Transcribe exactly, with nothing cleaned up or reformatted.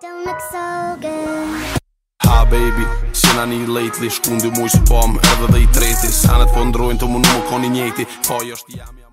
Don't look so good. Ha baby, si na një lately, shkundi muj spam edhe dhe i treti. Sanet po ndrojnë të më në më koni njeti. Po jo shtë jam jam